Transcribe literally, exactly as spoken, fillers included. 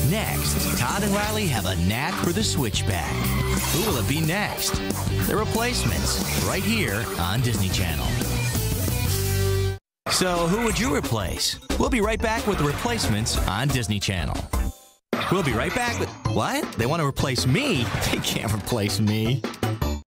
Next, Todd and Riley have a knack for the switchback. Who will it be next? The Replacements, right here on Disney Channel. So, who would you replace? We'll be right back with The Replacements on Disney Channel. We'll be right back with... What? They want to replace me? They can't replace me.